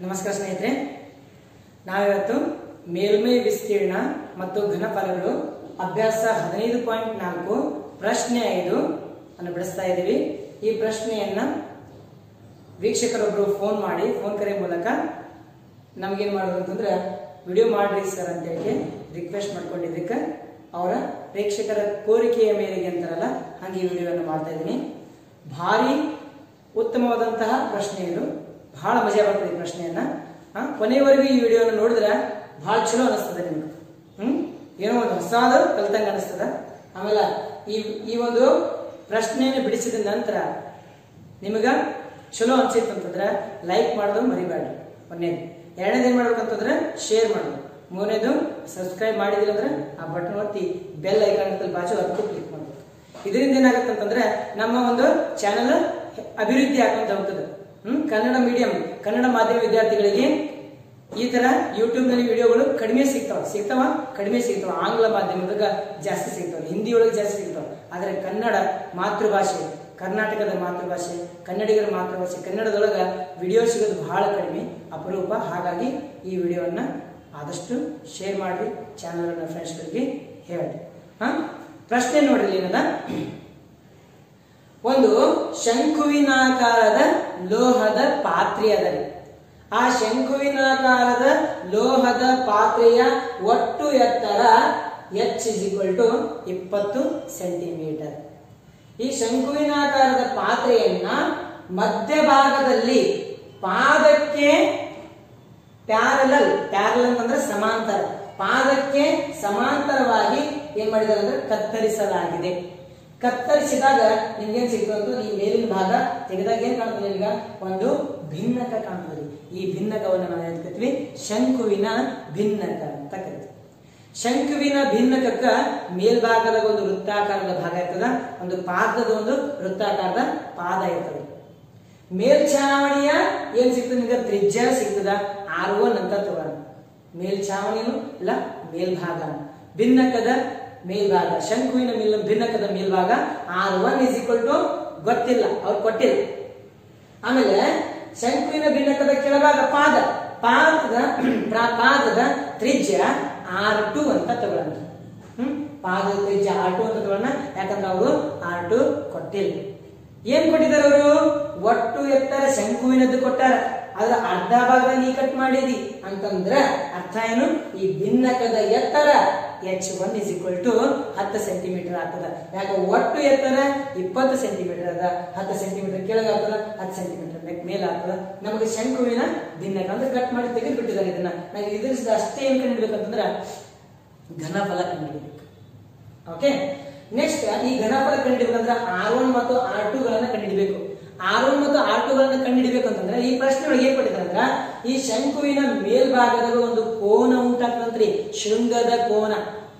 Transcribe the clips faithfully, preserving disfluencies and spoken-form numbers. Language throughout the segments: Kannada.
ನಮಸ್ಕಾರ ಸ್ನೇಹಿತರೆ, ನಾವಿವತ್ತು ಮೇಲ್ಮೈ ವಿಸ್ತೀರ್ಣ ಮತ್ತು ಘನಫಲಗಳು ಅಭ್ಯಾಸ ಹದಿನೈದು ಪಾಯಿಂಟ್ ನಾಲ್ಕು ಪ್ರಶ್ನೆ ಐದು ಅನ್ನು ಬಿಡಿಸ್ತಾ ಇದ್ದೀವಿ. ಈ ಪ್ರಶ್ನೆಯನ್ನ ವೀಕ್ಷಕರೊಬ್ಬರು ಫೋನ್ ಮಾಡಿ ಫೋನ್ ಕರೆ ಮೂಲಕ ನಮ್ಗೇನ್ ಮಾಡೋದು ಅಂತಂದ್ರೆ ವಿಡಿಯೋ ಮಾಡ್ರಿ ಸರ್ ಅಂತ ಹೇಳಿ ರಿಕ್ವೆಸ್ಟ್ ಮಾಡ್ಕೊಂಡಿದ್ದಕ್ಕೆ ಅವರ ಪ್ರೇಕ್ಷಕರ ಕೋರಿಕೆಯ ಮೇರೆಗೆ ಅಂತಾರಲ್ಲ ಹಂಗೆ ಈ ವಿಡಿಯೋವನ್ನು ಮಾಡ್ತಾ ಇದ್ದೀನಿ. ಭಾರಿ ಉತ್ತಮವಾದಂತಹ ಪ್ರಶ್ನೆ ಇದು, ಬಹಳ ಮಜಾ ಬರ್ತದೆ ಈ ಪ್ರಶ್ನೆಯನ್ನ. ಕೊನೆಯವರೆಗೂ ಈ ವಿಡಿಯೋನ ನೋಡಿದ್ರೆ ಬಹಳ ಚಲೋ ಅನಿಸ್ತದೆ ನಿಮ್ಗೆ. ಹ್ಮ್ ಏನೋ ಒಂದು ಹೊಸಾದ ಕಲ್ತಂಗ ಅನಿಸ್ತದ. ಆಮೇಲೆ ಈ ಈ ಒಂದು ಪ್ರಶ್ನೆಯನ್ನು ಬಿಡಿಸಿದ ನಂತರ ನಿಮಗ ಚಲೋ ಅನ್ಸಿತ್ತು ಅಂತಂದ್ರೆ ಲೈಕ್ ಮಾಡೋದು ಮರಿಬೇಡ್ರಿ. ಒಂದೇದು. ಎರಡನೇದು ಏನ್ ಮಾಡ್ಬೇಕಂತಂದ್ರೆ ಶೇರ್ ಮಾಡೋದು. ಮೂರನೇದು ಸಬ್ಸ್ಕ್ರೈಬ್ ಮಾಡಿದಿಲ್ಲ ಅಂದ್ರೆ ಆ ಬಟನ್ ಒತ್ತಿ ಬೆಲ್ ಐಕಾನ್ ಬಾಜು ಅದಕ್ಕೂ ಕ್ಲಿಕ್ ಮಾಡ್ಬೇಕು. ಇದರಿಂದ ಏನಾಗುತ್ತೆ ಅಂತಂದ್ರೆ ನಮ್ಮ ಒಂದು ಚಾನೆಲ್ ಅಭಿವೃದ್ಧಿ ಆಗ್ಕೊಂತ ಹೋಗ್ತದೆ. ಹ್ಮ್ ಕನ್ನಡ ಮೀಡಿಯಂ ಕನ್ನಡ ಮಾಧ್ಯಮ ವಿದ್ಯಾರ್ಥಿಗಳಿಗೆ ಈ ತರ ಯೂಟ್ಯೂಬ್ ನಲ್ಲಿ ವಿಡಿಯೋಗಳು ಕಡಿಮೆ ಸಿಗ್ತಾವ ಸಿಗ್ತಾವ ಕಡಿಮೆ ಸಿಗ್ತಾವ ಆಂಗ್ಲ ಮಾಧ್ಯಮದಾಗ ಜಾಸ್ತಿ ಸಿಗ್ತಾವ, ಹಿಂದಿ ಒಳಗೆ ಜಾಸ್ತಿ ಸಿಗ್ತಾವ. ಆದ್ರೆ ಕನ್ನಡ ಮಾತೃಭಾಷೆ, ಕರ್ನಾಟಕದ ಮಾತೃಭಾಷೆ, ಕನ್ನಡಿಗರ ಮಾತೃಭಾಷೆ ಕನ್ನಡದೊಳಗ ವಿಡಿಯೋ ಸಿಗೋದು ಬಹಳ ಕಡಿಮೆ, ಅಪರೂಪ. ಹಾಗಾಗಿ ಈ ವಿಡಿಯೋವನ್ನ ಆದಷ್ಟು ಶೇರ್ ಮಾಡ್ರಿ, ಚಾನಲ್ ಫ್ರೆಂಡ್ಸ್ಗಳಿಗೆ ಹೇಳ್ರಿ. ಹ ಪ್ರಶ್ನೆ ನೋಡ್ರಿ ಏನದ. ಒಂದು ಶಂಕುವಿನಾಕಾರದ ಲೋಹದ ಪಾತ್ರೆ ಅದರಿ. ಆ ಶಂಕುವಿನಾಕಾರದ ಲೋಹದ ಪಾತ್ರೆಯ ಒಟ್ಟು ಎತ್ತರ ಎಚ್ ಇಸ್ ಈಕ್ವಲ್ ಟು ಇಪ್ಪತ್ತು ಸೆಂಟಿಮೀಟರ್. ಈ ಶಂಕುವಿನಾಕಾರದ ಪಾತ್ರೆಯನ್ನ ಮಧ್ಯಭಾಗದಲ್ಲಿ ಪಾದಕ್ಕೆ ಪ್ಯಾರಲಲ್ ಪ್ಯಾರಲಲ್ ಅಂತಂದ್ರೆ ಸಮಾಂತರ, ಪಾದಕ್ಕೆ ಸಮಾಂತರವಾಗಿ ಏನ್ ಮಾಡಿದ್ದಾರೆ ಅಂದ್ರೆ ಕತ್ತರಿಸಲಾಗಿದೆ. ಕತ್ತರಿಸಿದಾಗ ನಿಮ್ಗೇನ್ ಸಿಗ್ತದೆ ಅಂತ ಈ ಮೇಲಿನ ಭಾಗ ತೆಗೆದಾಗ ಏನ್ ಕಾಣ್ತದೆ ನಿಮ್ಗ ಒಂದು ಭಿನ್ನಕ ಕಾಣ್ತದೆ. ಈ ಭಿನ್ನಕವನ್ನು ನಾವು ಏನ್ ಕರಿತೀವಿ ಶಂಕುವಿನ ಭಿನ್ನಕ ಅಂತ ಕರಿತೀವಿ. ಶಂಕುವಿನ ಭಿನ್ನಕಕ್ಕ ಮೇಲ್ಭಾಗದ ಒಂದು ವೃತ್ತಾಕಾರದ ಭಾಗ ಇರ್ತದ, ಒಂದು ಪಾದದ ಒಂದು ವೃತ್ತಾಕಾರದ ಪಾದ ಇರ್ತದೆ. ಮೇಲ್ಛಾವಣಿಯ ಏನ್ ಸಿಗ್ತದೆ ನಿಮ್ಗೆ ತ್ರಿಜ್ಯ ಸಿಗ್ತದ ಆರ್ ಒನ್ ಅಂತ ತಗೋಣ. ಮೇಲ್ಛಾವಣಿನು ಇಲ್ಲ ಮೇಲ್ಭಾಗ, ಭಿನ್ನಕದ ಮೇಲ್ಭಾಗ, ಶಂಕುವಿನ ಮೇಲ್ ಭಿನ್ನಕದ ಮೇಲ್ಭಾಗ R one is equal to ಗೊತ್ತಿಲ್ಲ, ಅವ್ರು ಕೊಟ್ಟಿಲ್ಲ. ಆಮೇಲೆ ಶಂಕುವಿನ ಭಿನ್ನಕದ ಕೆಳಭಾಗ ಪಾದ, ಪಾದದ ಪಾದದ ತ್ರಿಜ್ಯ ಆರ್ ಟು ಅಂತ ತಗೊಳ್ಳೋಣ. ಹ್ಮ್ ಪಾದದ ತ್ರಿಜ್ಯ ಆರ್ ಟು ಅಂತ ತಗೊಳ್ಳೋಣ, ಯಾಕಂದ್ರೆ ಅವರು ಆರ್ ಟು ಕೊಟ್ಟಿಲ್ಲ. ಏನ್ ಕೊಟ್ಟಿದ್ದಾರೆ ಅವರು? ಒಟ್ಟು ಎತ್ತರ ಶಂಕುವಿನದ್ದು ಕೊಟ್ಟಾರ, ಅದ್ರ ಅರ್ಧ ಭಾಗದಲ್ಲಿ ಈ ಕಟ್ ಮಾಡಿದಿ ಅಂತಂದ್ರ ಅರ್ಥ ಏನು? ಈ ಭಿನ್ನಕದ ಎತ್ತರ H one is equal to ಹತ್ತು ಸೆಂಟಿಮೀಟರ್ ಆಗ್ತದ. ಯಾಕೆ ಒಟ್ಟು ಎತ್ತರ ಇಪ್ಪತ್ತು ಸೆಂಟಿಮೀಟರ್ ಅದ, ಹತ್ತು ಸೆಂಟಿಮೀಟರ್ ಕೆಳಗಾಗ್ತದ, ಹತ್ತು ಸೆಂಟಿಮೀಟರ್ ಮೇಲೆ ಆಗ್ತದ. ನಮಗೆ ಶಂಕುವಿನ ಭಿನ್ನಕ ಅಂದ್ರೆ ಕಟ್ ಮಾಡಿ ತೆಗೆದು ಬಿಟ್ಟಿದ್ದಾರೆ. ಇದನ್ನ ನಾವು ಇದರಿಂದ ಅಷ್ಟೇ ಏನ್ ಕಂಡುಹಿಡ್ಬೇಕಂತಂದ್ರ ಘನಫಲ ಕಂಡುಹಿಡ್ಬೇಕು. ಓಕೆ, ನೆಕ್ಸ್ಟ್ ಈ ಘನಫಲ ಕಂಡುಹಿಡ್ಬೇಕಂದ್ರ ಆರ್ ಒನ್ ಮತ್ತು ಆರ್ ಟು ಗಳನ್ನ ಕಂಡುಹಿಡಬೇಕು. ಆರ್ ಒನ್ ಮತ್ತು ಆರ್ ಟು ಗಳನ್ನ ಕಂಡುಹಿಡಬೇಕು ಅಂತಂದ್ರೆ ಈ ಪ್ರಶ್ನೆ ಒಳಗೆ ಏನ್ ಕೊಟ್ಟಿದ್ದಾರೆ ಅಂದ್ರ ಈ ಶಂಕುವಿನ ಮೇಲ್ಭಾಗದ ಒಂದು ಕೋನ ಉಂಟಾಗ್ತಂತ್ರಿ, ಶೃಂಗದ ಕೋನ.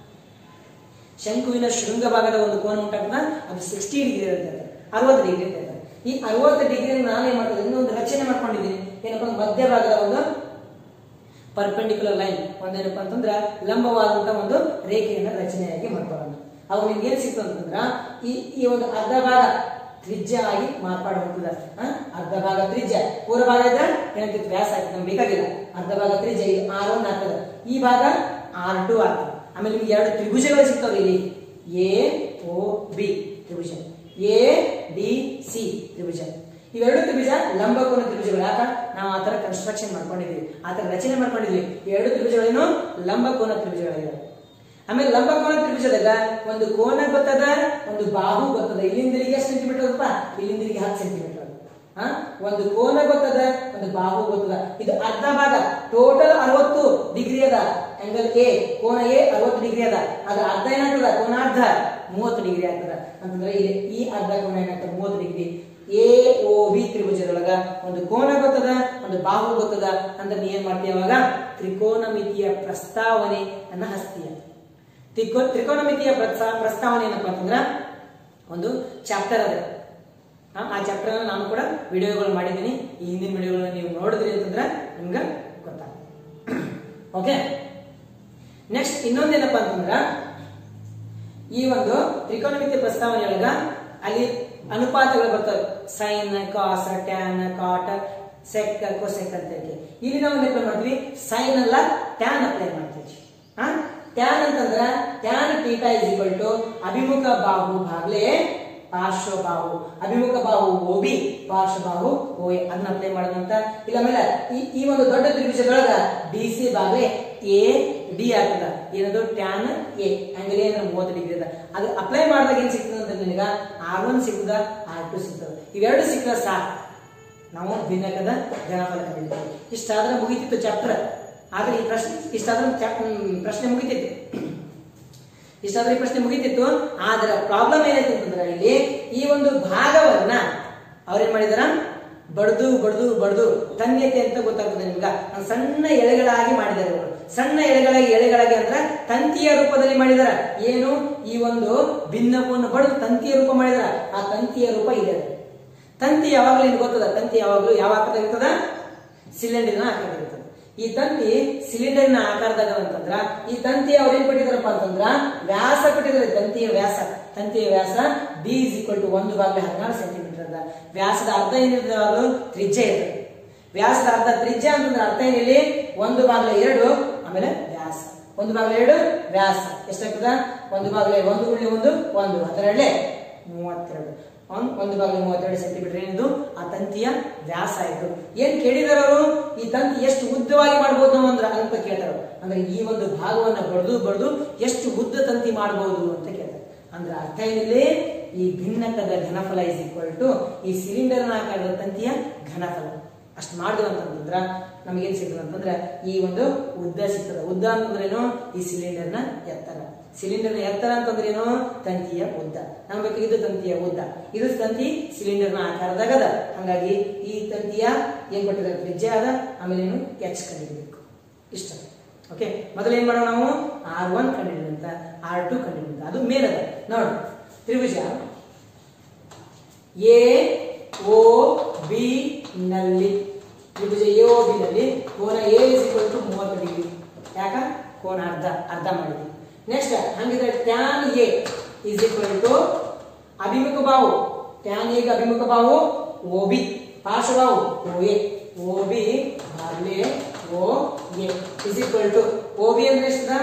ಶಂಕುವಿನ ಶೃಂಗ ಭಾಗದ ಒಂದು ಕೋನ ಉಂಟಾಗ್ತದ, ಅದು ಸಿಕ್ಸ್ಟಿ ಡಿಗ್ರಿ ಇರ್ತದೆ, ಅರವತ್ತು ಡಿಗ್ರಿ ಇರ್ತದೆ. ಈ ಅರವತ್ತು ಡಿಗ್ರಿ ನಾನು ಏನ್ ಮಾಡ್ತದೆ ಇನ್ನೊಂದು ರಚನೆ ಮಾಡ್ಕೊಂಡಿದ್ದೀನಿ. ಏನಪ್ಪಾ ಮಧ್ಯಭಾಗದ ಒಂದು ಪರ್ಪೆಂಡಿಕ್ಯುಲರ್ ಲೈನ್, ಒಂದೇನಪ್ಪ ಅಂತಂದ್ರ ಲಂಬವಾದಂತ ಒಂದು ರೇಖೆಯನ್ನ ರಚನೆಯಾಗಿ ಮಾಡ್ಕೊಳ್ಳೋಣ. ಅವಾಗ ನಿಮ್ಗೆ ಏನ್ ಸಿಕ್ತು ಅಂತಂದ್ರ ಈ ಈ ಒಂದು ಅರ್ಧ ಭಾಗ ತ್ರಿಜ್ಯ ಆಗಿ ಮಾರ್ಪಾಡು ಹೋಗ್ತದ. ಅರ್ಧ ಭಾಗ ತ್ರಿಜ್ಯ, ಪೂರ್ವ ಭಾಗ ಇದ್ರೆ ಏನಂತ ವ್ಯಾಸ ಆಗ್ತದೆ, ನಮ್ಗೆ ಬೇಕಾಗಿಲ್ಲ. ಅರ್ಧ ಭಾಗ ತ್ರಿಜ್ಯ ಇದು ಆರ್ ಒನ್ ಆಗ್ತದೆ, ಈ ಭಾಗ ಆರ್ ಟು ಆಗ್ತದೆ. ಆಮೇಲೆ ನಿಮ್ಗೆ ಎರಡು ತ್ರಿಭುಜಗಳು ಸಿಗ್ತಾವ್ರಿ ಇಲ್ಲಿ, ಎ ಓ ಬಿ ತ್ರಿಭುಜ, ಎ ಡಿ ಸಿ ತ್ರಿಭುಜ. ಇವೆರಡು ತ್ರಿಭುಜ ಲಂಬಕೋನ ತ್ರಿಭುಜಗಳು. ಯಾಕ ನಾವು ಆತರ ಕನ್ಸ್ಟ್ರಕ್ಷನ್ ಮಾಡ್ಕೊಂಡಿದ್ವಿ, ಆತರ ರಚನೆ ಮಾಡ್ಕೊಂಡಿದ್ವಿ. ಎರಡು ತ್ರಿಭುಜಗಳೇನು ಲಂಬಕೋನ ತ್ರಿಭುಜಗಳಿವೆ. ಆಮೇಲೆ ಲಂಬಕೋನ ತ್ರಿಭುಜದಾಗ ಒಂದು ಕೋನ ಗೊತ್ತದ, ಒಂದು ಬಾಹು ಗೊತ್ತದ. ಇಲ್ಲಿಂದ ಇಲ್ಲಿಗೆ ಎಷ್ಟು ಸೆಂಟಿಮೀಟರ್ ಅದಪ್ಪ? ಇಲ್ಲಿಂದ ಇಲ್ಲಿಗೆ ಹತ್ತು ಸೆಂಟಿಮೀಟರ್. ಹ ಒಂದು ಕೋನ ಗೊತ್ತದ, ಒಂದು ಬಾಹು ಗೊತ್ತದ. ಇದು ಅರ್ಧ ಭಾಗ, ಟೋಟಲ್ ಅರವತ್ತು ಡಿಗ್ರಿ ಅದ. ಆಂಗಲ್ ಎ, ಕೋನ ಎ ಅರವತ್ತು ಡಿಗ್ರಿ ಅದ. ಅದ್ರ ಅರ್ಧ ಏನಾಗ್ತದ? ಕೋನಾರ್ಧ ಮೂವತ್ತು ಡಿಗ್ರಿ ಆಗ್ತದ. ಅಂತಂದ್ರೆ ಈ ಅರ್ಧ ಕೋನ ಏನಾಗ್ತದೆ? ಮೂವತ್ತು ಡಿಗ್ರಿ. ಎ ಓ ಬಿ ತ್ರಿಭುಜದೊಳಗ ಒಂದು ಕೋನ ಗೊತ್ತದ, ಒಂದು ಬಾಹು ಗೊತ್ತದ. ಅಂದ್ರೆ ನೀ ಏನ್ ಮಾಡ್ತೀಯ ಅವಾಗ ತ್ರಿಕೋನಮಿತಿಯ ಪ್ರಸ್ತಾವನೆಯನ್ನ ಹಸ್ತೀಯ. ತ್ರಿಕೋ ತ್ರಿಕೋನಮಿತಿಯ ಪ್ರಸ್ತಾವನೆ ಏನಪ್ಪಾ ಅಂತಂದ್ರ ಒಂದು ಚಾಪ್ಟರ್ ಅದ. ಆ ಚಾಪ್ಟರ್ ನಾನು ಕೂಡ ವಿಡಿಯೋಗಳು ಮಾಡಿದ್ದೀನಿ. ಈ ಹಿಂದಿನ ವಿಡಿಯೋಗಳನ್ನ ನೀವು ನೋಡಿದ್ರಿ ಅಂತಂದ್ರೆ ನಿಮ್ಗೆ ಗೊತ್ತಾಗ್ತದೆ. ಓಕೆ, ನೆಕ್ಸ್ಟ್ ಇನ್ನೊಂದೇನಪ್ಪಾ ಅಂತಂದ್ರ ಈ ಒಂದು ತ್ರಿಕೋನಮಿತಿಯ ಪ್ರಸ್ತಾವನೆಯೊಳಗ ಅಲ್ಲಿ ಅನುಪಾತಗಳು ಬರ್ತವೆ. Sine, cos, tan, cot sec cosec ಅಂತ ಹೇಳಿ. ಇಲ್ಲಿ ನಾವು ಅಪ್ಲೈ ಮಾಡ್ತೀವಿ ಸೈನ್ ಅಲ್ಲ ಟ್ಯಾನ್ ಅಪ್ಲೈ ಮಾಡ್ತೀವಿ. ಹಾ ಟ್ಯಾನ್ ಅಂತಂದ್ರ tan theta is equal to ಅಭಿಮುಖ ಬಾಹು ಭಾಗಲೇ ಪಾರ್ಶ್ವ ಬಾಹು, ಅಭಿಮುಖ ಬಾಹು ಓಬಿ, ಪಾರ್ಶ್ವ ಬಾಹು ಓಎ ಅದನ್ನ ಅಪ್ಲೈ ಮಾಡೋದಂತ. ಇಲ್ಲ ಆಮೇಲೆ ಈ ಈ ಒಂದು ದೊಡ್ಡ ತ್ರಿಭುಜದೊಳಗ ಡಿ ಸಿ ಬಾಗ್ಲೆ ಎ ಡಿ ಆಗ್ತದ. ಏನದು ಟ್ಯಾನ್ ಎ ಆಂಗಲ್ ಏನ ಮೂವತ್ತು ಡಿಗ್ರಿ ಅದ. ಅದು ಅಪ್ಲೈ ಮಾಡಿದಾಗ ಏನ್ ಸಿಗ್ತದ ಅಂತ ನಿನಗ ಆರ್ ಒನ್ ಸಿಗ್ತದ, ಆರ್ ಟು ಸಿಗ್ತದ. ಇವೆರಡು ಸಿಕ್ಕದ ಸಾಕು, ನಾವು ಭಿನ್ನಕದ ಘನಫಲ ಕಂಡಿದ್ದೀವಿ. ಇಷ್ಟಾದ್ರೆ ಮುಗಿತಿತ್ತು ಚಾಪ್ಟರ್. ಆದ್ರೆ ಈ ಪ್ರಶ್ನೆ ಇಷ್ಟಾದ್ರೆ ಪ್ರಶ್ನೆ ಮುಗಿತಿತ್ತು ಇಷ್ಟಾದ್ರೆ ಈ ಪ್ರಶ್ನೆ ಮುಗಿತಿತ್ತು ಆದ್ರೆ ಪ್ರಾಬ್ಲಮ್ ಏನಾಯ್ತು ಅಂತಂದ್ರೆ ಇಲ್ಲಿ ಈ ಒಂದು ಭಾಗವನ್ನ ಅವ್ರೇನ್ ಮಾಡಿದಾರ ಬಡ್ದು ಬಡ್ದು ಬಡ್ದು ತನ್ಯತೆ ಅಂತ ಗೊತ್ತಾಗ್ತದೆ ನಿಮ್ಗ. ಸಣ್ಣ ಎಳೆಗಳಾಗಿ ಮಾಡಿದ್ದಾರೆ ಅವರು. ಸಣ್ಣ ಎಳೆಗಳಾಗಿ ಎಳೆಗಳಾಗಿ ಅಂದ್ರ ತಂತಿಯ ರೂಪದಲ್ಲಿ ಮಾಡಿದಾರ. ಏನು ಈ ಒಂದು ಭಿನ್ನಕವನ್ನು ಬಡ್ದು ತಂತಿಯ ರೂಪ ಮಾಡಿದಾರ. ಆ ತಂತಿಯ ರೂಪ ಇದೆ. ತಂತಿ ಯಾವಾಗಲೂ ಏನು ಗೊತ್ತದ? ತಂತಿ ಯಾವಾಗಲೂ ಯಾವ ಆಕಾರದಾಗ ಇರ್ತದ? ಸಿಲಿಂಡರ್ನ ಆಕಾರದಾಗ ಇರ್ತದೆ. ಈ ತಂತಿ ಸಿಲಿಂಡರ್ನ ಆಕಾರದಾಗ ಅಂತಂದ್ರ ಈ ತಂತಿ ಅವ್ರು ಏನ್ ಕೊಟ್ಟಿದಾರಪ್ಪ ಅಂತಂದ್ರ ವ್ಯಾಸ ಕೊಟ್ಟಿದ್ದಾರೆ. ತಂತಿಯ ವ್ಯಾಸ ತಂತಿಯ ವ್ಯಾಸ ಡಿ ಇಸ್ ಈಕ್ವಲ್ ಟು ಒಂದು ಬಾಗ್ಲೆ ಹದಿನಾರು ಸೆಂಟಿಮೀಟರ್ ಅದ. ವ್ಯಾಸದ ಅರ್ಧ ಏನಿದೆ ಅದು ತ್ರಿಜ್ಯ ಇದೆ. ವ್ಯಾಸದ ಅರ್ಧ ತ್ರಿಜ್ಯ ಅಂತಂದ್ರೆ ಅರ್ಥ ಏನಿಲ್ಲಿ ಒಂದು ಬಾಗ್ಲೆ ಎರಡು ಆಮೇಲೆ ವ್ಯಾಸ. ಒಂದು ಬಾಗ್ಲೆ ಎರಡು ವ್ಯಾಸ ಎಷ್ಟಾಗ್ತದ? ಒಂದು ಬಾಗ್ಲೆ ಒಂದು ಗುಳ್ಳೆ ಒಂದು ಒಂದು ಹತ್ತೆರಡಲೆ ಮೂವತ್ತೆರಡು. ಒಂದು ಬಾಗಿಲು ಮೂವತ್ತೆರಡು ಸೆಂಟಿಮೀಟರ್ ಏನಿದು ಆ ತಂತಿಯ ವ್ಯಾಸ ಆಯ್ತು. ಏನ್ ಕೇಳಿದಾರ ಅವರು? ಈ ತಂತಿ ಎಷ್ಟು ಉದ್ದವಾಗಿ ಮಾಡಬಹುದು ನಾವು ಅಂದ್ರ ಅಂತ ಕೇಳ್ತಾರ. ಅಂದ್ರೆ ಈ ಒಂದು ಭಾಗವನ್ನ ಬಡ್ದು ಬಡ್ದು ಎಷ್ಟು ಉದ್ದ ತಂತಿ ಮಾಡಬಹುದು ಅಂತ ಕೇಳ್ತಾರೆ. ಅಂದ್ರೆ ಅರ್ಥ ಏನಿದೆ? ಈ ಭಿನ್ನಕದ ಘನಫಲ ಇಸ್ ಈಕ್ವಲ್ ಟು ಈ ಸಿಲಿಂಡರ್ ಆಕಾರದ ತಂತಿಯ ಘನಫಲ. ಅಷ್ಟು ಮಾಡಿದ್ವಿ ಅಂತಂದ್ರ ನಮಗೇನ್ ಸಿಗ್ತದೆ ಅಂತಂದ್ರೆ ಈ ಒಂದು ಉದ್ದ ಸಿಗ್ತದ. ಉದ್ದ ಅಂತಂದ್ರೇನು? ಈ ಸಿಲಿಂಡರ್ನ ಎತ್ತರ. ಸಿಲಿಂಡರ್ನ ಎತ್ತರ ಅಂತಂದ್ರೇನು? ತಂತಿಯ ಉದ್ದ. ನಮ್ಗೆ ಬೇಕಾಗಿದ್ದು ತಂತಿಯ ಉದ್ದ. ಇದು ತಂತಿ ಸಿಲಿಂಡರ್ನ ಆಕಾರದಾಗದ. ಹಾಗಾಗಿ ಈ ತಂತಿಯ ಏನ್ ಕೊಟ್ಟಿದ್ದಾರೆ? ತ್ರಿಜ್ಯ ಅದ. ಆಮೇಲೆ ಏನು ಎಚ್ ಕಂಡುಹಿಡಿಯಬೇಕು. ಇಷ್ಟ. ಓಕೆ, ಮೊದಲು ಏನ್ ಮಾಡೋಣ ನಾವು? ಆರ್ ಒನ್ ಕಂಡುಹಿಡಿದಂತ, ಆರ್ ಟು ಕಂಡುಹಿಡಿದಂತ. ಅದು ಮೇಲದ ನೋಡಿ. ತ್ರಿಭುಜ ಎ ಓ ಬಿ ನಲ್ಲಿ ತ್ರಿಭುಜ ಎ ಓ ಬಿ ನಲ್ಲಿ ಕೋನ ಎ ಇಸ್ ಈಕ್ವಲ್ ಟು ಮೂವತ್ತು ಡಿಗ್ರಿ. ಯಾಕ? ಕೋನ ಅರ್ಧ ಅರ್ಧ ಮಾಡಿದ್ವಿ. ನೆಕ್ಸ್ಟ್ ಹಂಗಿದ್ರೆ tan A is equal to ಅಭಿಮುಖ ಬಾಹು. ಟ್ಯಾನ್ ಎ ಅಭಿಮುಖ ಬಾಹು ಓ ಬಿ, ಪಾರ್ಶ್ವ ಬಾಹು ಓ ಎ. ಓ ಬಿ ಬಾಗ್ಲೆ O A is equal to O B ಅಂದ್ರೆ ಎಷ್ಟದ?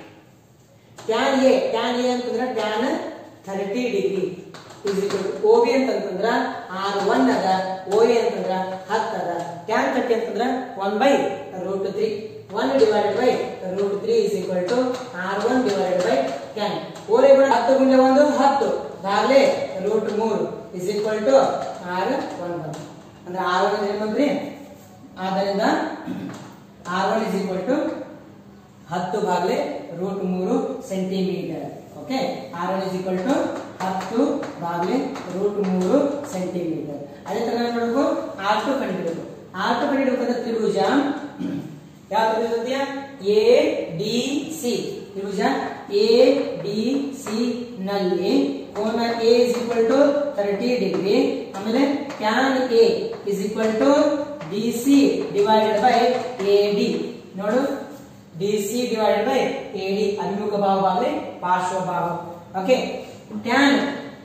ಟ್ಯಾನ್ ಎ ಟ್ಯಾನ್ ಎ ಅಂತಂದ್ರೆ tan thirty degree is equal to O B ಅಂತಂದ್ರ ಆರ್ ಒನ್ ಅದ, ಓ ಎ ಅಂತಂದ್ರ ಹತ್ತು ಅದ. ಟ್ಯಾನ್ ಥರ್ಟಿ ಅಂತಂದ್ರ one by root three. One divided by root three is equal to R one divided by ten. ಓರೆ ಕೂಡ ಹತ್ತು ಗುಂಡ್ಲೆ ಒಂದು ಹತ್ತು ಬಾಗ್ಲೆ ರೂಟ್ ಮೂರು is equal to R one ಬಂತು. ಅಂದ್ರೆ ಆರ್ ಒನ್ ಏನ್ ಬಂದ್ರಿ? ಆದ್ದರಿಂದ R one is equal to ಹತ್ತು ಬಾಗ್ಲೆ ರೂಟ್ ಮೂರು centimetre. Okay, R one is equal to ಹತ್ತು ಬಾಗ್ಲೆ ರೂಟ್ ಮೂರು ಸೆಂಟಿಮೀಟರ್. ಅದೇ ತರ ನೋಡಬೇಕು ಆರ್ ಟು ಕಂಡುಹಿಡಬೇಕು. ಆರ್ ಟು ಕಂಡುಹಿಡಬೇಕಂದ್ರೆ ತ್ರಿಭುಜ ಯಾವ ತ್ರಿಭುಜ? A D C. ತ್ರಿಭುಜ ಎ ಡಿ ಸಿ ನಲ್ಲಿ ಕೋನ A is equal to thirty degree. ಆಮೇಲೆ tan A is equal to D C divided by A D. ನೋಡು, D C divided by A D. ಅಭಿಮುಖ ಬಾಹು ಬಾಗ್ಲೆ ಪಾರ್ಶ್ವ ಬಾಹು. ಓಕೆ, ಟ್ಯಾನ್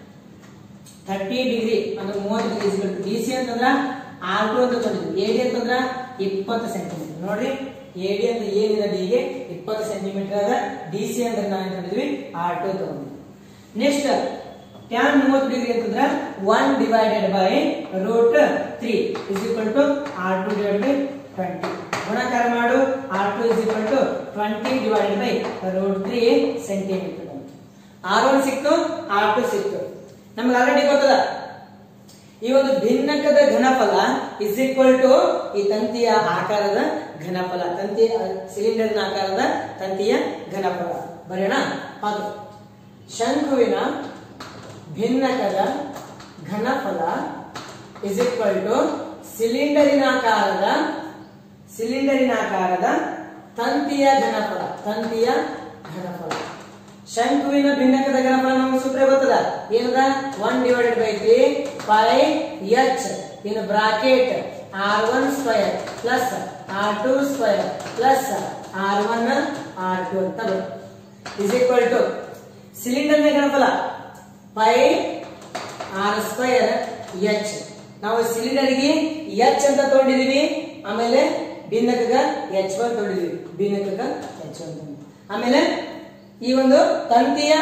ಥರ್ಟಿ ಡಿಗ್ರಿ ಅಂದ್ರೆ ಮೂವತ್ತು degree is equal to D C ಅಂತಂದ್ರ ಆರ್ ಟು ಅಂತ ತಗೊಂಡಿದ್ವಿ. ಎ ಡಿ ಅಂತಂದ್ರ ಇಪ್ಪತ್ತು ಸೆಂಟಿಮೀಟರ್. ನೋಡ್ರಿ, ಎ ಡಿ ಅಂದ್ರೆ ಏನಿದೆ ಡಿಗೆ ಇಪ್ಪತ್ತು ಸೆಂಟಿಮೀಟರ್ ಅದ. ಡಿ ಸಿ ಅಂದ್ರೆ ನಾವು ಏನ್ ತಗೊಂಡಿದ್ವಿ? ಆರ್ ಟು ತಗೊಂಡಿದ್ವಿ. ನೆಕ್ಸ್ಟ್ ಟ್ಯಾನ್ ಮೂವತ್ತು ಡಿಗ್ರಿ ಅಂತಂದ್ರ one divided by root three is equal to R two divide by twenty. ಗುಣಾಕಾರ ಮಾಡು. R two is equal to twenty divided by root three centimetre. R one ಸಿಕ್ತು, ಆರ್ ಟು ಸಿಕ್ತು. ನಮ್ಗೆ ಆಲ್ರೆಡಿ ಗೊತ್ತದ ಈ ಒಂದು ಭಿನ್ನಕದ ಘನಫಲ ಇಸ್ ಈಕ್ವಲ್ ಟು ಈ ತಂತಿಯ ಆಕಾರದ ಘನಫಲ. ತಂತಿಯ ಸಿಲಿಂಡರ್ನ ಆಕಾರದ ತಂತಿಯ ಘನಫಲ ಬರೆಯೋಣ. ಅದು ಶಂಕುವಿನ ಭಿನ್ನಕದ ಘನಫಲ ಇಸ್ ಈಕ್ವಲ್ ಟು ಸಿಲಿಂಡರಿನಾಕಾರದ ಸಿಲಿಂಡರಿನಾಕಾರದ ತಂತಿಯ ಘನಫಲ. ತಂತಿಯ ಘನಫಲ ಶಂಕುವಿನ ಭಿನ್ನಕದ ಘನಫಲ ನಮಗೆ ಸೂತ್ರ ಗೊತ್ತದ. ಏನದ? One divided by three pi H in bracket R one square plus R two square plus R one R two ಅಂತ ಇಸ್ ಈಕ್ವಲ್ ಟು ಸಿಲಿಂಡರ್ನ ಘನಫಲ ಪೈ ಆರ್ ಸ್ಕ್ವಯರ್ ಎಚ್ ನಾವು ಸಿಲಿಂಡರ್ಗೆ ಎಚ್ ಅಂತ ತಗೊಂಡಿದೀವಿ, ಆಮೇಲೆ ಭಿನ್ನಕಗ ಎಚ್ ಒನ್ ತಗೊಂಡಿದೀವಿ, ಭಿನ್ನಕಗ ಎಚ್ ಒನ್ ತಗೊಂಡಿದ್ವಿ. ಆಮೇಲೆ ಈ ಒಂದು ತಂತಿಯ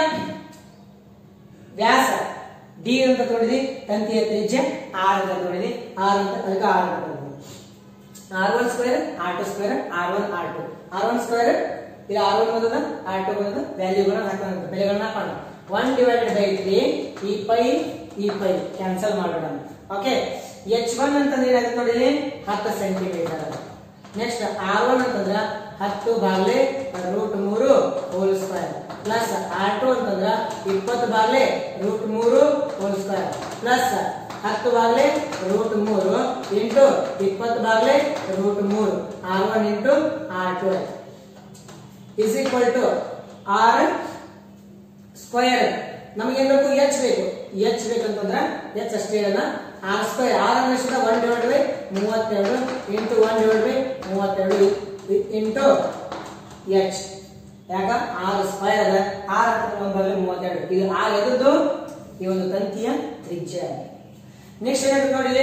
ವ್ಯಾಸ ಡಿ ಅಂತ ತಗೊಂಡಿದ್ವಿ, ತಂತಿಯ ತ್ರಿಜ್ಯ ಆರ್ ಅಂತ ತಗೊಂಡಿದ್ವಿ, ಆರ್ ಅಂತ ಅದಕ್ಕೆ ಆರ್ ಅಂತ R one square R two square R one R two R one square ಇಲ್ಲಿ ಆರ್ ಒನ್ ಬಂದದ ಆರ್ ಟು ಬಂದದ ವ್ಯಾಲ್ಯೂಗಳನ್ನ ಹಾಕೋಣ, ಬೆಲೆಗಳನ್ನ ಹಾಕೋಣ. ಒನ್ ಡಿವೈಡೆಡ್ ಬೈ ತ್ರೀ ಈ ಪೈ ಈ ಪೈ ಕ್ಯಾನ್ಸಲ್ ಮಾಡೋಣ. ಓಕೆ, ಎಚ್ ಒನ್ ಅಂತಂದ್ರೆ ಏನಾಗುತ್ತೆ ನೋಡಿ, ಹತ್ತು ಸೆಂಟಿಮೀಟರ್. ನೆಕ್ಸ್ಟ್ ಆರ್ ಒನ್ ಅಂತಂದ್ರ ಹತ್ತು ಬಾಗ್ಲೆ ರೂಟ್ ಮೂರು whole square plus R two ಅಂತಂದ್ರ ಇಪ್ಪತ್ತು ಬಾಗ್ಲೆ ರೂಟ್ ಮೂರು ಹೋಲ್ ಸ್ಕ್ವೇರ್ ಪ್ಲಸ್ ಹತ್ತು ಬಾಗ್ಲೆ ರೂಟ್ ಮೂರು ಇಂಟು ಇಪ್ಪತ್ತು ಬಾಗ್ಲೆ ರೂಟ್ ಮೂರು R one into R two is equal to R square. ನಮಗೆ ಏನ್ ಬೇಕು, ಎಚ್ ಬೇಕು. ಎಚ್ ಬೇಕಂತಂದ್ರ ಎಚ್ ಅಷ್ಟೇ ಇರಲ್ಲ, ಆರ್ ಸ್ಕ್ವೇರ್ ಆರ್ ಅನ್ನೋಷ್ಟ ಒನ್ ಡಿವೈಡ್ ಬೈ ಮೂವತ್ತೆರಡು ಇಂಟು ಒನ್ ಡಿವೈಡ್ ಬೈ ಮೂವತ್ತೆರಡು ಇಂಟು ಎಚ್. ಯಾಕ ಆರ್ ಸ್ಕ್ವೇರ್ ಅದ, ಆರ್ ಅಂತ ಮೂವತ್ತೆರಡು. ಇದು ಆರ್ ಎದ್ದು ಈ ಒಂದು ತಂತಿಯ ತ್ರಿಜ್ಯ. ನೆಕ್ಸ್ಟ್ ಏನಾಗುತ್ತೆ ನೋಡಿ,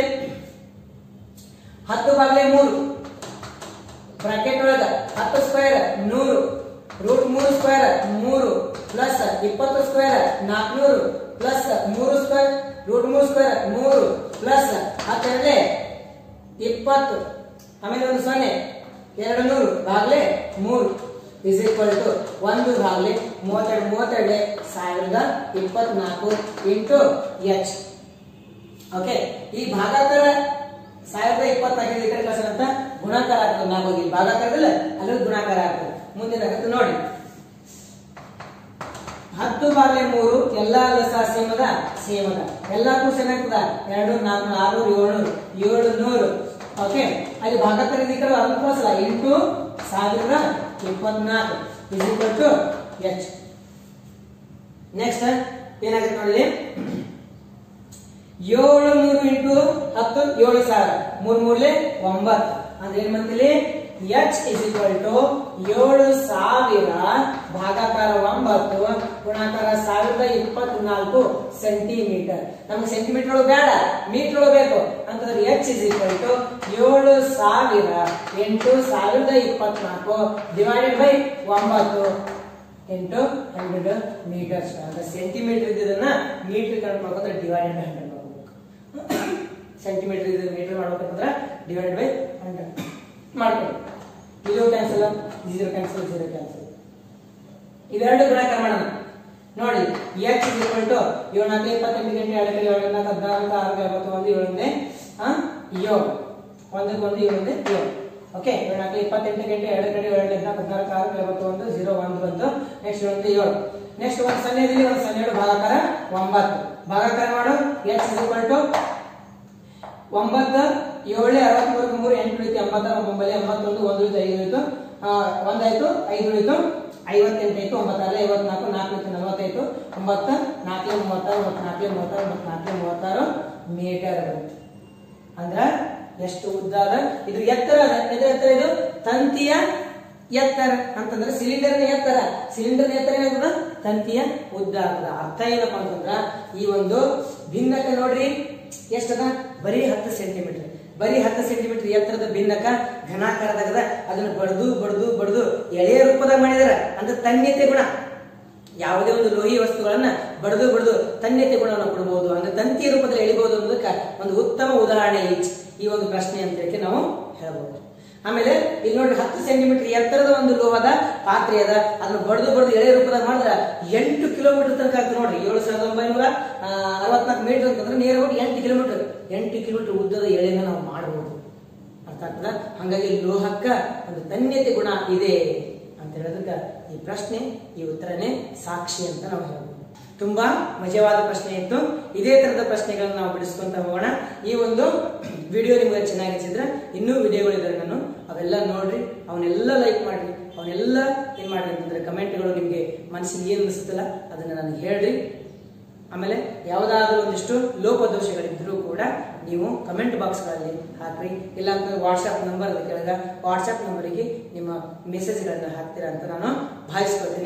ಹತ್ತು ಬಾಗ್ಲೆ ಮೂರು ಬ್ರಾಕೆಟ್ ಒಳಗ ಹತ್ತು ಸ್ಕ್ವೇರ್ ನೂರು ರೂಟ್ ಮೂರು ಸ್ಕ್ವೇರ್ ಮೂರು ಪ್ಲಸ್ ಇಪ್ಪತ್ತು ಸ್ಕ್ವೇರ್ ನಾಲ್ಕನೂರು ಪ್ಲಸ್ ಮೂರು ಸ್ಕ್ವೇರ್ ರೂಟ್ ಮೂರು ಸ್ಕ್ವೇರ್ ಮೂರು ಪ್ಲಸ್ ಹತ್ತೆರಡೇ ಇಪ್ಪತ್ತು ಆಮೇಲೆ ಒಂದು ಸೊನ್ನೆ ಎರಡು ನೂರು ಬಾಗ್ಲೆ ಮೂರು ಇಸ್ ಈಕ್ವಲ್ ಟು ಒಂದು ಬಾಗ್ಲೆ ಮೂವತ್ತೆರಡು ಮೂವತ್ತೆರಡು ಸಾವಿರದ ಇಪ್ಪತ್ನಾಲ್ಕು ಇಂಟು ಎಚ್. ಓಕೆ, ಈ ಭಾಗಾಕಾರ ಸಾವಿರದ ಇಪ್ಪತ್ನಾಲ್ಕು ಈ ಕಡೆ ಕಳ್ಸಂತ ಗುಣಾಕಾರ ಆಗ್ತದೆ. ನಾವು ಹೋಗಿ ಭಾಗಾಕಾರದಲ್ಲ ಅಲ್ಲಿ ಗುಣಾಕಾರ ಆಗ್ತದೆ. ಮುಂದಿನ ನೋಡಿ, ಹತ್ತು ಬಾಗ್ಲೆ ಮೂರು ಎಲ್ಲಾ ಲಸ ಸೇಮ್ ಅದ ಸೇಮ್ ಅದ ಎಲ್ಲಕ್ಕೂ ಸೇಮ್ ಆಗ್ತದ. ಎರಡು ನಾಲ್ಕು ಆರು ಏಳ್ನೂರು ಏಳು ನೂರು. ಓಕೆ, ಅಲ್ಲಿ ಭಾಗಾಕಾರ ಅದನ್ನು ಕಳಿಸಲ್ಲ. ಎಂಟು ಸಾವಿರದ ಇಪ್ಪತ್ನಾಲ್ಕು is equal to H. Next ಏನಾಗುತ್ತೆ ನೋಡಿ, ಏಳು ಮೂರು ಇಂಟು ಹತ್ತು ಏಳು ಸಾವಿರ ಮೂರ್ ಮೂರ್ಲೆ ಒಂಬತ್ತು ಅಂದ್ರೆ ಏನ್ ಬಂತಿಲ್ಲಿ ಎಚ್ ಇಸ್ ಈಕ್ವಲ್ ಟು ಏಳು ಸಾವಿರ ಭಾಗಾಕಾರ ಒಂಬತ್ತು ಗುಣಾಕಾರ ಸಾವಿರದ ಇಪ್ಪತ್ನಾಲ್ಕು ಸೆಂಟಿಮೀಟರ್. ನಮ್ಗೆ ಸೆಂಟಿಮೀಟರ್ ಒಳಗೆ ಬೇಡ, ಮೀಟರ್ ಒಳಗೆ ಬೇಕು ಅಂತಂದ್ರೆ ಎಚ್ ಇಸ್ ಈಕ್ವಲ್ ಟು ಏಳು ಸಾವಿರ ಎಂಟು ಸಾವಿರದ ಇಪ್ಪತ್ನಾಲ್ಕು ಡಿವೈಡೆಡ್ ಬೈ ಒಂಬತ್ತು ಇಂಟು ಹಂಡ್ರೆಡ್ ಮೀಟರ್ಸ್. ಅಂದ್ರೆ ಸೆಂಟಿಮೀಟರ್ ಇದ್ದದನ್ನ ಮೀಟರ್ ಕನ್ವರ್ಟ್ ಮಾಡ್ಕೊಂಡ್ರೆ ಡಿವೈಡೆಡ್ ಬೈ ಹಂಡ್ರೆಡ್ ಮಾಡ್ಬೇಕು. ಸೆಂಟಿಮೀಟರ್ ಇದ್ದ ಮೀಟರ್ ಮಾಡ್ಬೇಕಂದ್ರೆ ಡಿವೈಡೆಡ್ ಬೈ ಹಂಡ್ರೆಡ್ ಮಾಡ್ಕೊಳ್ಳಿ. ಇದು cancel, zero cancel, zero cancel. ಇವೆರಡು ಗುಣಾಕಾರ ಮಾಡೋಣ ನೋಡಿ. ಎಚ್ ಇಸ್ ಈಕ್ವಲ್ ಟು ಏಳು ನಾಲ್ಕು ಇಪ್ಪತ್ತೆಂಟು ಗಂಟೆ ಎರಡು ಕಡೆ ಏಳು ನಾಲ್ಕು ಹದಿನಾಲ್ಕು ಆರು ಐವತ್ತು ಒಂದು ಏಳನೇ ಏಳು ಒಂದಕ್ಕೆ ಒಂದು ಏಳನೇ ಏಳು. ಓಕೆ, ಏಳು ನಾಲ್ಕು ಇಪ್ಪತ್ತೆಂಟು ಗಂಟೆ ಎರಡು ಕಡೆ ಏಳು ಹದಿನಾಲ್ಕು ಹದಿನಾಲ್ಕು ಆರು ಐವತ್ತು ಒಂದು ಜೀರೋ ಒಂದು ಬಂತು. ನೆಕ್ಸ್ಟ್ ಒಂದು ಏಳು. ನೆಕ್ಸ್ಟ್ ಒಂದು ಸೊನ್ನೆ ಇದೀವಿ, ಒಂದು ಸೊನ್ನೆ ಏಳು ಭಾಗಾಕಾರ ಒಂಬತ್ತು. ಭಾಗಾಕಾರ ಮಾಡು. ಎಚ್ ಇಸ್ ಈಕ್ವಲ್ ಟು ಒಂಬತ್ತು ಏಳು ಅರವತ್ ಮೂರು ಮೂರು ಎಂಟು ಉಳಿತು ಎಂಬತ್ತಾರು ಒಂಬತ್ತು ಎಂಬತ್ತೊಂದು ಒಂದು ಉಳಿತು ಐದು ಉಳಿತು ಒಂದಾಯ್ತು ಐದು ಉಳಿತು ಐವತ್ತೆಂಟು ಆಯ್ತು ಒಂಬತ್ತಾರು ಐವತ್ನಾಲ್ಕು ನಾಲ್ಕು ಉಳಿತು ನಲವತ್ತೈದು ಒಂಬತ್ತು ನಾಲ್ಕು ಮೂವತ್ತಾರು ಒಂಬತ್ತು ನಾಲ್ಕು ಮೂವತ್ತಾರು ಒಂಬತ್ತು ನಾಲ್ಕು ಮೂವತ್ತಾರು ಮೀಟರ್. ಅಂದ್ರ ಎಷ್ಟು ಉದ್ದ ಅದ ಇದು? ಎತ್ತರ ಅದ. ಎತ್ತರ ಇದು ತಂತಿಯ ಎತ್ತರ ಅಂತಂದ್ರೆ ಸಿಲಿಂಡರ್ನ ಎತ್ತರ. ಸಿಲಿಂಡರ್ ಎತ್ತರ ಏನಾಗ್ತದ? ತಂತಿಯ ಉದ್ದ ಆಗ್ತದ. ಅರ್ಥ ಏನಪ್ಪಾ ಅಂತಂದ್ರ ಈ ಒಂದು ಭಿನ್ನಕ ನೋಡ್ರಿ ಎಷ್ಟದ? ಬರೀ ಹತ್ತು ಸೆಂಟಿಮೀಟರ್. ಬರೀ ಹತ್ತು ಸೆಂಟಿಮೀಟರ್ ಎತ್ತರದ ಭಿನ್ನಕ ಘನಾಕಾರದಾಗದ. ಅದನ್ನ ಬಡ್ದು ಬಡ್ದು ಬಡ್ದು ಎಳೆಯ ರೂಪದಾಗ ಮಾಡಿದಾರ. ಅಂದ್ರೆ ತನ್ಯತೆ ಗುಣ. ಯಾವುದೇ ಒಂದು ಲೋಹಿ ವಸ್ತುಗಳನ್ನ ಬಡ್ದು ಬಡ್ದು ತನ್ಯತೆ ಗುಣವನ್ನು ಕೊಡಬಹುದು, ಅಂದ್ರೆ ತಂತಿಯ ರೂಪದಲ್ಲಿ ಎಳಿಬಹುದು ಅನ್ನೋದಕ್ಕೆ ಒಂದು ಉತ್ತಮ ಉದಾಹರಣೆ ಈ ಒಂದು ಪ್ರಶ್ನೆ ಅಂತ ಹೇಳಿ ನಾವು ಹೇಳಬಹುದು. ಆಮೇಲೆ ಇಲ್ಲಿ ನೋಡ್ರಿ ಹತ್ತು ಸೆಂಟಿಮೀಟರ್ ಎತ್ತರದ ಒಂದು ಲೋಹದ ಪಾತ್ರೆ ಅದ. ಅದನ್ನ ಬಡ್ದು ಬಡ್ದು ಎಳೆ ರೂಪದಾಗ ಮಾಡಿದ್ರ ಎಂಟು ಕಿಲೋಮೀಟರ್ ತನಕ ಆಗ್ತದೆ ನೋಡ್ರಿ. ಏಳು ಸಾವಿರದ ಒಂಬೈನೂರ ಅರವತ್ನಾಲ್ಕು ಮೀಟರ್ ಅಂತಂದ್ರೆ ನೇರವಾಗಿ ಎಂಟು ಕಿಲೋಮೀಟರ್ ಎಂಟು ಕಿಲೋಮೀಟರ್ ಉದ್ದದ ಎಳೆನ ನಾವು ಮಾಡಬಹುದು. ಅರ್ಥ ಆಗ್ತದ? ಹಾಗಾಗಿ ಲೋಹಕ್ಕ ಒಂದು ತನ್ಯತೆ ಗುಣ ಇದೆ ಅಂತ ಹೇಳೋದಕ್ಕ ಈ ಪ್ರಶ್ನೆ, ಈ ಉತ್ತರನೇ ಸಾಕ್ಷಿ ಅಂತ ನಾವು ಹೇಳ್ಬೋದು. ತುಂಬಾ ಮಜವಾದ ಪ್ರಶ್ನೆ ಇತ್ತು. ಇದೇ ತರದ ಪ್ರಶ್ನೆಗಳನ್ನ ನಾವು ಬಿಡಿಸ್ಕೊಂತ ಹೋಗೋಣ. ಈ ಒಂದು ವಿಡಿಯೋ ನಿಮ್ಗೆ ಚೆನ್ನಾಗಿ ಅನಿಸಿದ್ರೆ ಇನ್ನೂ ವಿಡಿಯೋಗಳಿದ್ದಾರೆ ನಾನು ಅವೆಲ್ಲ ನೋಡ್ರಿ, ಅವನ್ನೆಲ್ಲ ಲೈಕ್ ಮಾಡ್ರಿ, ಅವನ್ನೆಲ್ಲ ಏನ್ ಮಾಡ್ರಿ ಅಂತಂದ್ರೆ ಕಮೆಂಟ್ಗಳು ನಿಮ್ಗೆ ಮನಸ್ಸಿಗೆ ಏನ್ ಅನಿಸುತ್ತಲ್ಲ ಅದನ್ನ ನನಗೆ ಹೇಳ್ರಿ. ಆಮೇಲೆ ಯಾವುದಾದ್ರೂ ಒಂದಿಷ್ಟು ಲೋಪದೋಷಗಳಿದ್ರೂ ಕೂಡ ನೀವು ಕಮೆಂಟ್ ಬಾಕ್ಸ್ ಗಳಲ್ಲಿ ಹಾಕ್ರಿ. ಇಲ್ಲ ಅಂತಂದ್ರೆ ವಾಟ್ಸ್ಆಪ್ ನಂಬರ್ ಕೆಳಗ ವಾಟ್ಸ್ಆಪ್ ನಂಬರಿಗೆ ನಿಮ್ಮ ಮೆಸೇಜ್ ಗಳನ್ನ ಹಾಕ್ತೀರಾ ಅಂತ ನಾನು ಭಾವಿಸ್ಕೊಳ್ತೀನಿ.